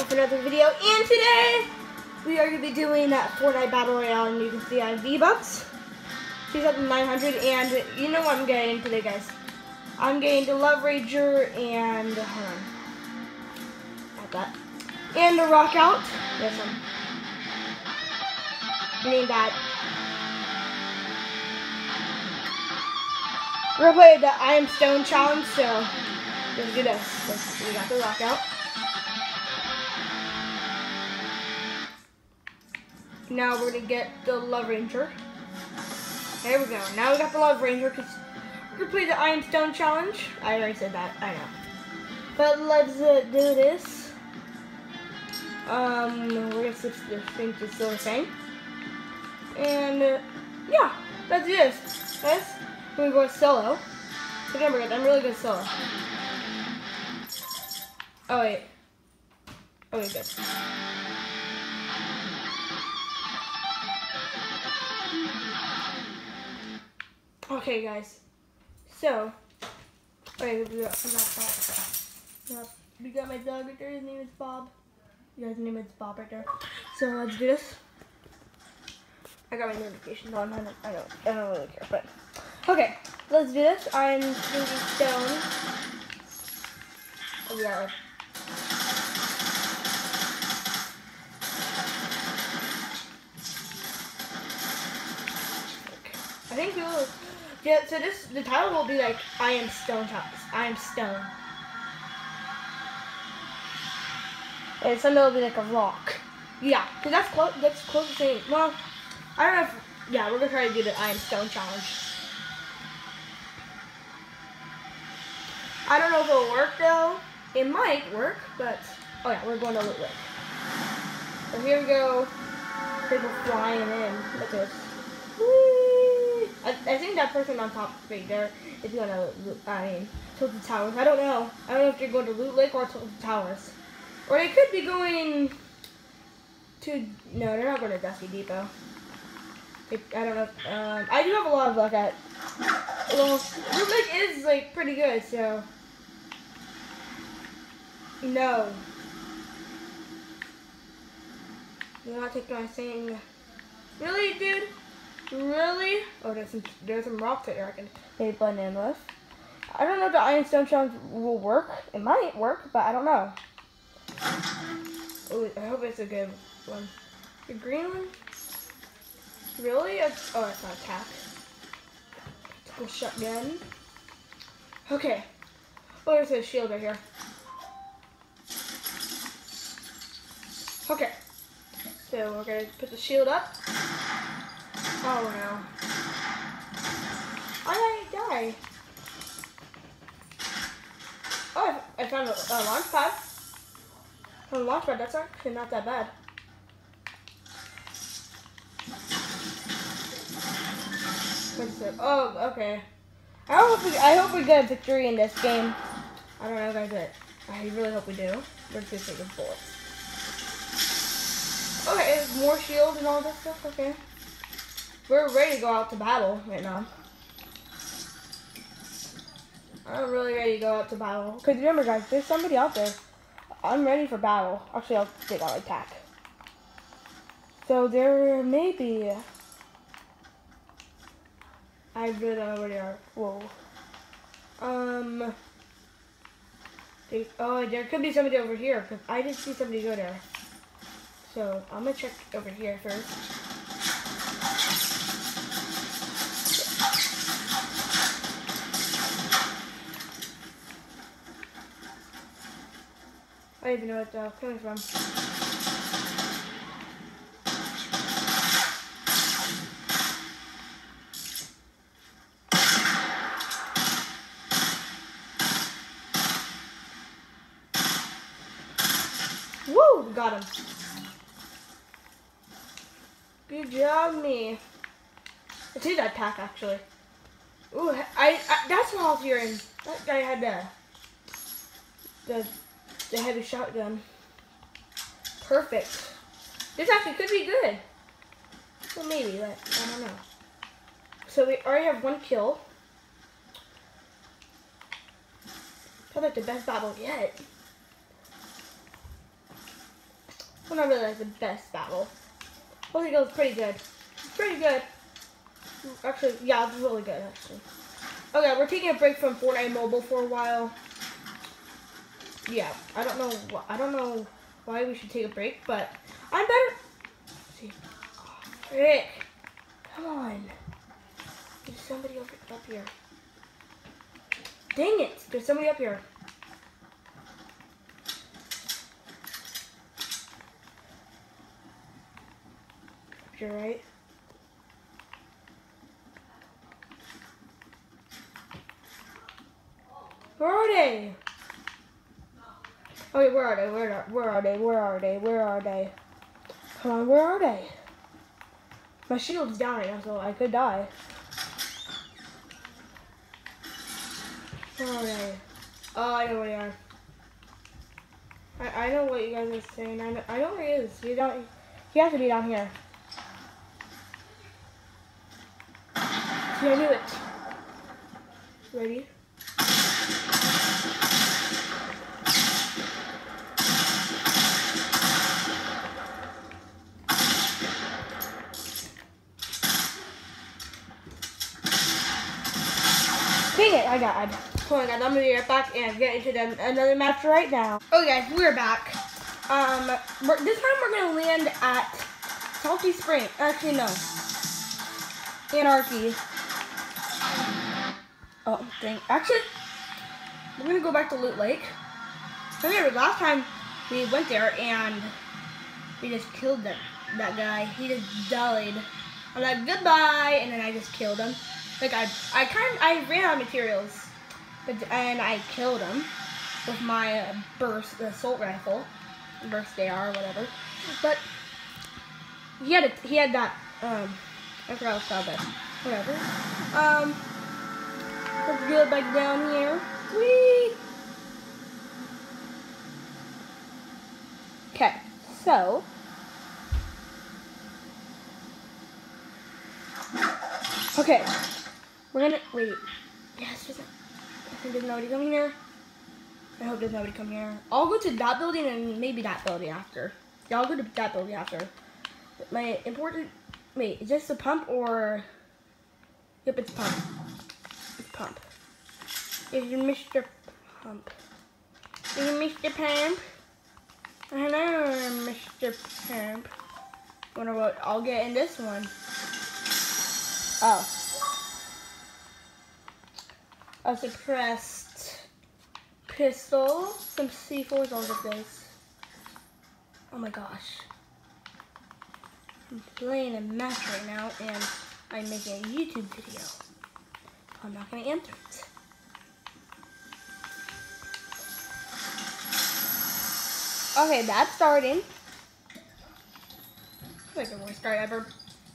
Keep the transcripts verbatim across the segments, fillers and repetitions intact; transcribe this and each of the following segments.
with another video, and today we are going to be doing that Fortnite Battle Royale, and you can see I have V-Bucks, two thousand nine hundred, and you know what I'm getting today, guys. I'm getting the Love Ranger, and, hold on, like that, and the Rock Out, this one, getting that. We're going to play the I Am Stone challenge, so let's do this. Let's, we got the Rock Out. Now we're going to get the Love Ranger. There we go. Now we got the Love Ranger because we're going to play the I Am Stone challenge. I already said that. I know. But let's uh, do this. Um, we're going to switch the thing to Silver Fang. And, uh, yeah, let's do this. Guys, we're going to go solo. Remember, guys, I'm really good solo. Oh, wait. Oh, wait, good. Okay, guys. So, okay, we got, we got Bob. We got my dog right there. His name is Bob. You guys' name is Bob right there. So let's do this. I got my notifications on. I don't, I don't, I don't really care, but okay, let's do this. I'm thinking stone. Oh, yeah. I think you'll. Yeah, so this, the title will be like, I am Stone Challenge. I am Stone. And Sunday will be like a rock. Yeah, because that's close, that's close to saying, well, I don't know if, yeah, we're going to try to do the I am Stone Challenge. I don't know if it'll work though. It might work, but, oh yeah, we're going to Loot Lake. So here we go. People flying in. Look at this. I, I think that person on top right there is going to, I mean, Tilted Towers. I don't know. I don't know if they're going to Loot Lake or Tilted Towers. Or they could be going to, no, they're not going to Dusty Depot. They, I don't know. If, um, I do have a lot of luck at, well, Loot Lake is, like, pretty good, so. No. You're not taking my thing. Really, dude? Really? Oh, there's some there's some rocks that I can maybe blend in with. I don't know if the Iron Stone Challenge will work. It might work, but I don't know. Oh, I hope it's a good one. The green one? Really? It's, oh, it's not attack. Tactical shotgun. Okay. Oh, there's a shield right here. Okay. So we're gonna put the shield up. Oh no. I die. Oh, I, I found a, a launch pad. Found a launch pad, that's actually not that bad. What's it? Oh, okay. I hope we I hope we get a victory in this game. I don't know guys, but I really hope we do. We're just taking bullets. Okay, more shield and all this stuff, okay. We're ready to go out to battle right now. I'm really ready to go out to battle. Because remember guys, there's somebody out there. I'm ready for battle. Actually, I'll take out attack. So there may be... I really don't know where they are. Whoa. Um... They, oh, there could be somebody over here. Because I did see somebody go there. So I'm going to check over here first. I don't even know what that's coming from. Woo! Got him. Good job, me. I see that attack actually. Ooh, I, I that's what I was hearing. That guy had the the the heavy shotgun. Perfect. This actually could be good. Well, maybe, but I don't know. So we already have one kill. Probably like the best battle yet. Well, not really like the best battle. Holy Ghost is pretty good. It's pretty good. Actually, yeah, it's really good, actually. Okay, we're taking a break from Fortnite Mobile for a while. Yeah, I don't know. Wh I don't know why we should take a break, but I'm better. Let's see, oh, frick! Come on. There's somebody up up here. Dang it! There's somebody up here. Up here, right? Where are they? Okay, where are they? Where are, where are they? Where are they? Where are they? Come on, where are they? My shield's down right now, so I could die. Where are they? Oh, I know where they are. I, I know what you guys are saying. I know, I know where he is. He don't. He has to be down here. See, I knew it. Ready? Dang it, I died. Hold on, guys, I'm gonna be right back and get into them, another match right now. Okay, guys, we're back. Um, we're, this time we're gonna land at Salty Spring. Actually, no. Anarchy. Oh, dang. Actually, we're gonna go back to Loot Lake. Remember, last time we went there and we just killed that, that guy. He just died. I'm like, goodbye, and then I just killed him. Like I, I kind, I ran out of materials, but and I killed him with my uh, burst assault rifle, burst A R or whatever. But he had a, he had that. Um, I forgot what's called, but whatever. Um, let's go back down here. Whee! Okay, so. Okay. We're gonna, wait, yes, there's, I think there's nobody coming here. I hope there's nobody coming here. I'll go to that building and maybe that building after. Yeah, I'll go to that building after. My important, wait, is this a pump or, yep, it's pump. It's pump. It's Mister Pump. Is it Mister Pump? Hello, Mister Pump. Wonder what I'll get in this one. Oh. A suppressed pistol, some C fours all over the place. Oh my gosh. I'm playing a match right now and I'm making a YouTube video. I'm not gonna answer it. Okay, that's starting. It's like the worst start ever.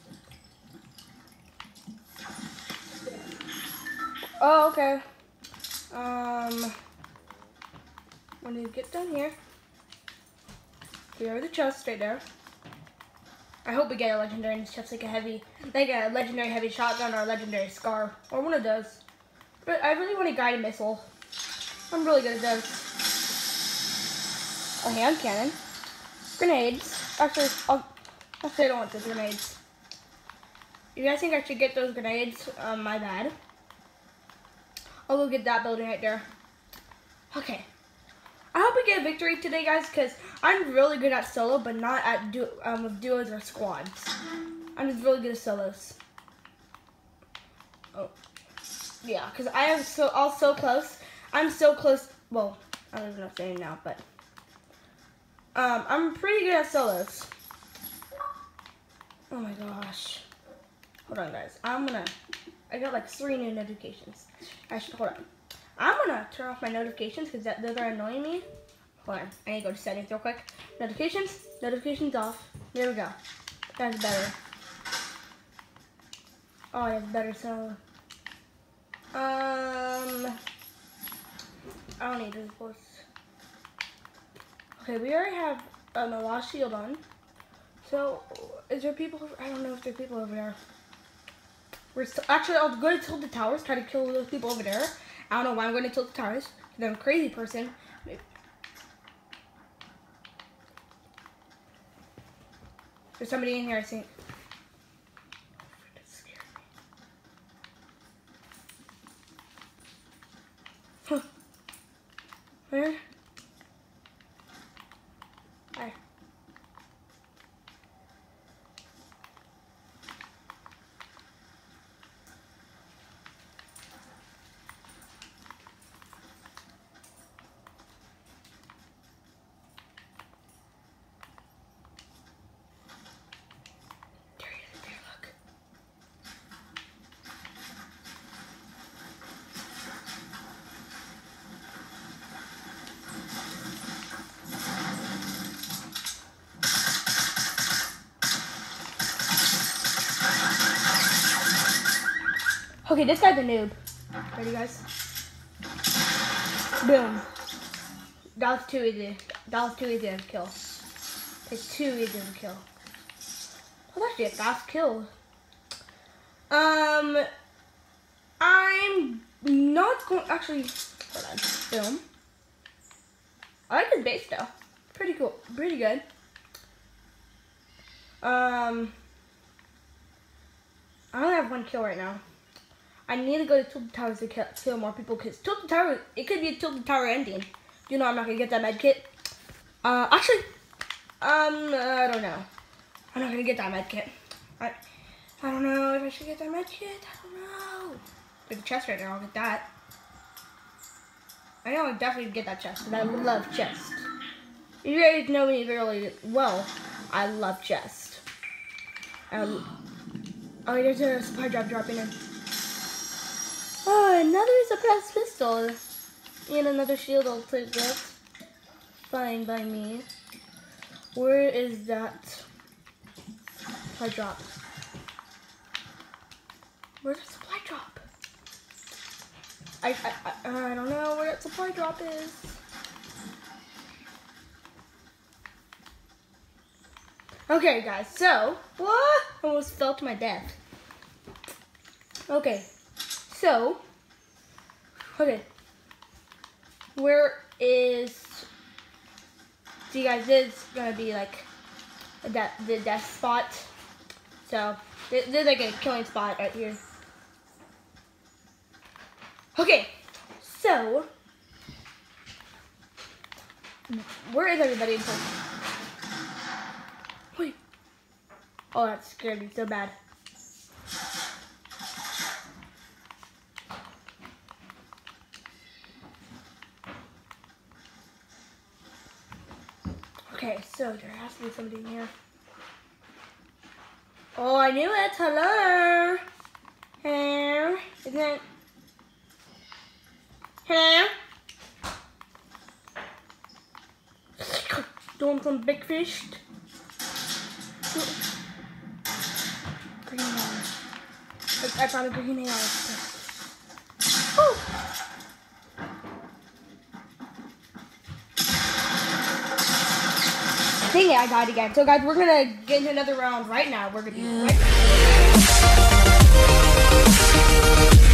Oh, okay. Um, when you get down here, here are the chests right there. I hope we get a legendary in this chest, like a heavy, like a legendary heavy shotgun or a legendary scar, or one of those. But I really want a guided missile. I'm really good at those. A hand cannon, grenades. Actually, I'll, actually I don't want the grenades. You guys think I should get those grenades? Um, my bad. I'll go get that building right there. Okay. I hope we get a victory today, guys, because I'm really good at solo, but not at du um, with duos or squads. I'm just really good at solos. Oh. Yeah, because I am so all so close. I'm so close. Well, I don't know what I'm saying now, but um, I'm pretty good at solos. Oh my gosh. Hold on, guys. I'm gonna. I got like three new notifications. I should hold on. I'm gonna turn off my notifications because those are annoying me. Hold on. I need to go to settings real quick. Notifications. Notifications off. There we go. That's better. Oh, that's better. So, um, I don't need this voice. Okay, we already have um, a lost shield on. So, is there people? I don't know if there are people over there. We're actually, I'll go to tilt the towers, try to kill those people over there. I don't know why I'm going to tilt the towers, because I'm a crazy person. There's somebody in here, I think. That scared me. Huh. Where? Hi. Okay, this guy's a noob. Ready, guys? Boom. That was too easy. That was too easy to kill. It's too easy to kill. Oh, that's actually a fast kill. Um, I'm not going. Actually, hold on. Boom. I like his base though. Pretty cool. Pretty good. Um, I only have one kill right now. I need to go to Tilted Towers to kill, kill more people because Tilted Tower, it could be a Tilted Tower ending. You know I'm not gonna get that med kit. Uh, actually, um, I don't know. I'm not gonna get that med kit. I, I don't know if I should get that med kit. I don't know. There's a chest right there. I'll get that. I know I'll definitely get that chest because I love chest. You guys know me really well. I love chest. Um, oh, there's a supply drop dropping in. Oh, another suppressed pistol. And another shield I'll take that. Fine by me. Where is that supply drop? Where's the supply drop? I, I, I, I don't know where that supply drop is. Okay, guys, so, what? I almost fell to my death. Okay. So, okay, where is, see guys, this is gonna be like a de the death spot. So, there's like a killing spot right here. Okay, so, where is everybody until, wait, oh that scared me so bad. Okay, so there has to be somebody in here. Oh, I knew it. Hello. Hello. Isn't it? Hello. Doing some big fish. Green arrow. I found a green arrow. Oh. Dang it, I died again. So guys, we're gonna get into another round right now. We're gonna be right back.